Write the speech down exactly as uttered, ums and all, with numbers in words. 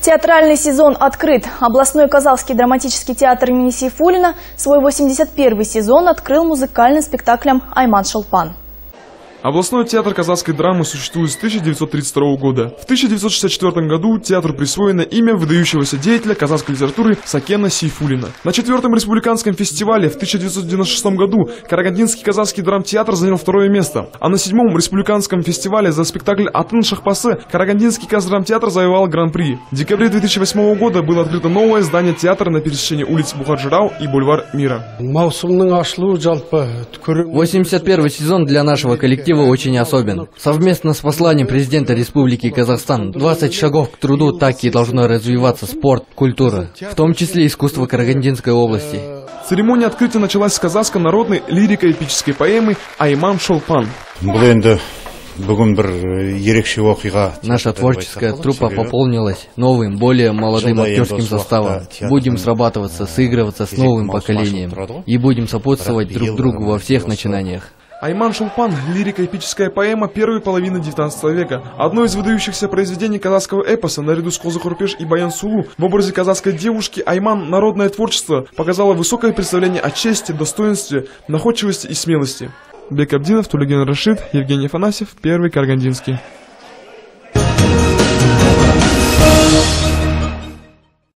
Театральный сезон открыт. Областной Казахский драматический театр имени Сейфуллина свой восемьдесят первый сезон открыл музыкальным спектаклем «Айман Шолпан». Областной театр казахской драмы существует с тысяча девятьсот тридцать второго года. В тысяча девятьсот шестьдесят четвёртом году театру присвоено имя выдающегося деятеля казахской литературы Сакена Сейфуллина. На четвертом республиканском фестивале в тысяча девятьсот девяносто шестом году Карагандинский казахский драмтеатр занял второе место. А на седьмом республиканском фестивале за спектакль «Атын Шахпасы» Карагандинский каздрамтеатр завоевал гран-при. В декабре две тысячи восьмого года было открыто новое здание театра на пересечении улиц Бухар-Жырау и бульвар Мира. восемьдесят первый сезон для нашего коллектива очень особен. Совместно с посланием президента Республики Казахстан двадцать шагов к труду так и должно развиваться спорт, культура, в том числе искусство Карагандинской области. Церемония открытия началась с казахско-народной лирико-эпической поэмы «Айман Шолпан». Наша творческая труппа пополнилась новым, более молодым актерским составом. Будем срабатываться, сыгрываться с новым поколением и будем сопутствовать друг другу во всех начинаниях. «Айман Шолпан» – лирико-эпическая поэма первой половины девятнадцатого века. Одно из выдающихся произведений казахского эпоса, наряду с Козы-Хурпеш и Баян Сулу, в образе казахской девушки Айман народное творчество показало высокое представление о чести, достоинстве, находчивости и смелости. Бек Абдинов, Тулеген Рашид, Евгений Афанасьев, Первый Карагандинский.